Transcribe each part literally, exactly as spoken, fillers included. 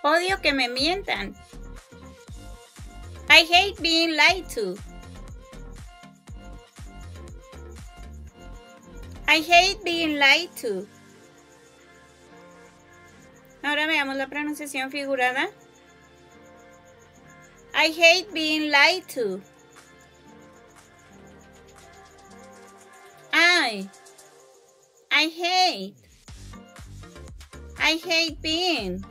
Odio que me mientan. I hate being lied to. I hate being lied to. Ahora veamos la pronunciación figurada. I hate being lied to. I. I hate. I hate being.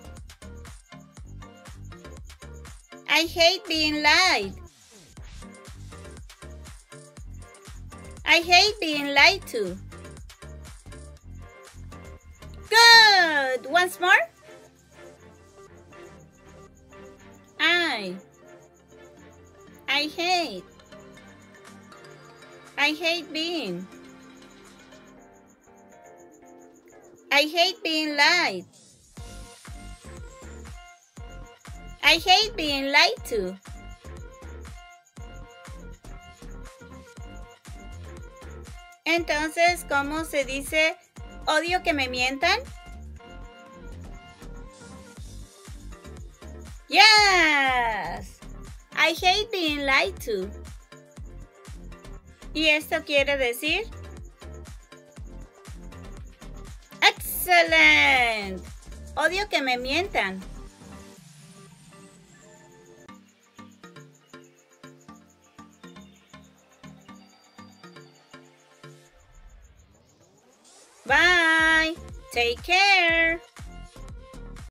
I hate being lied. I hate being lied to. Good. Once more. I. I hate. I hate being. I hate being lied. I hate being lied to. Entonces, ¿cómo se dice odio que me mientan? Yes! I hate being lied to. ¿Y esto quiere decir? Excellent! Odio que me mientan. Bye! Take care!